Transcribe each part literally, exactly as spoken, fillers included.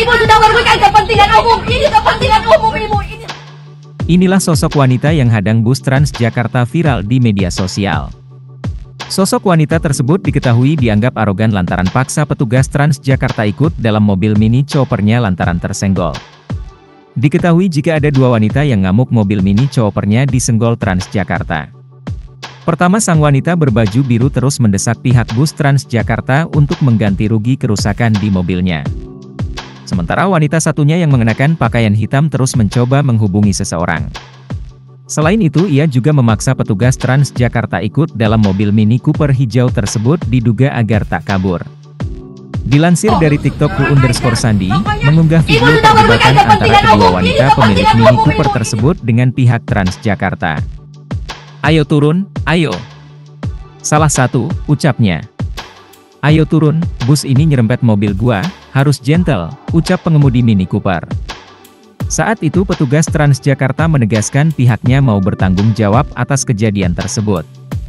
Ibu sudah merugikan kepentingan umum. Ini kepentingan umum, Ibu. Ini... Inilah sosok wanita yang hadang bus Transjakarta viral di media sosial. Sosok wanita tersebut diketahui dianggap arogan lantaran paksa petugas Transjakarta ikut dalam mobil mini choppernya lantaran tersenggol. Diketahui jika ada dua wanita yang ngamuk mobil mini choppernya disenggol Transjakarta. Pertama, sang wanita berbaju biru terus mendesak pihak bus Transjakarta untuk mengganti rugi kerusakan di mobilnya. Sementara wanita satunya yang mengenakan pakaian hitam terus mencoba menghubungi seseorang. Selain itu, ia juga memaksa petugas Transjakarta ikut dalam mobil Mini Cooper hijau tersebut diduga agar tak kabur. Dilansir dari TikTok Hu underscore Sandi, mengunggah video perdebatan antara kedua wanita pemilik Mini Cooper tersebut dengan pihak Transjakarta. "Ayo turun, ayo." Salah satu, ucapnya. "Ayo turun, bus ini nyerempet mobil gua, harus gentle," ucap pengemudi Mini Cooper. Saat itu petugas Transjakarta menegaskan pihaknya mau bertanggung jawab atas kejadian tersebut.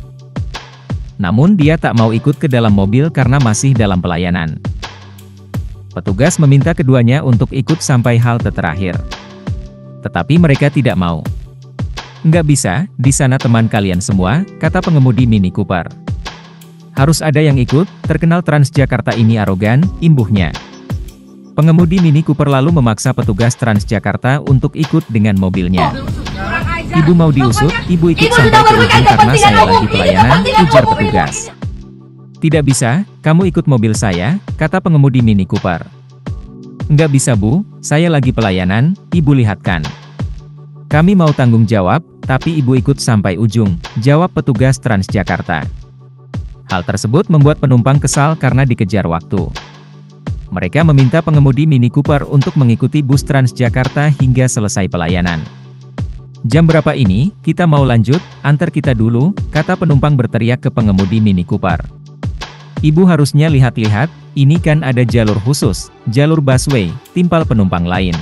Namun dia tak mau ikut ke dalam mobil karena masih dalam pelayanan. Petugas meminta keduanya untuk ikut sampai halte terakhir. Tetapi mereka tidak mau. "Nggak bisa, di sana teman kalian semua," kata pengemudi Mini Cooper. "Harus ada yang ikut, terkenal Transjakarta ini arogan," imbuhnya. Pengemudi Mini Cooper lalu memaksa petugas Transjakarta untuk ikut dengan mobilnya. "Ibu mau diusut, ibu ikut sampai ke ujung karena saya lagi pelayanan," ujar petugas. "Tidak bisa, kamu ikut mobil saya," kata pengemudi Mini Cooper. "Nggak bisa bu, saya lagi pelayanan, ibu lihatkan. Kami mau tanggung jawab, tapi ibu ikut sampai ujung," jawab petugas Transjakarta. Hal tersebut membuat penumpang kesal karena dikejar waktu. Mereka meminta pengemudi Mini Cooper untuk mengikuti bus Transjakarta hingga selesai pelayanan. "Jam berapa ini? Kita mau lanjut, antar kita dulu," kata penumpang berteriak ke pengemudi Mini Cooper. "Ibu harusnya lihat-lihat, ini kan ada jalur khusus, jalur busway," timpal penumpang lain.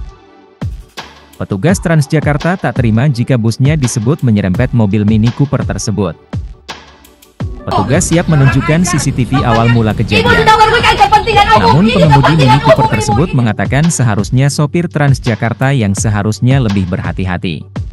Petugas Transjakarta tak terima jika busnya disebut menyerempet mobil Mini Cooper tersebut. Petugas siap menunjukkan C C T V awal mula kejadian. Namun pengemudi Mini Cooper tersebut mengatakan seharusnya sopir Transjakarta yang seharusnya lebih berhati-hati.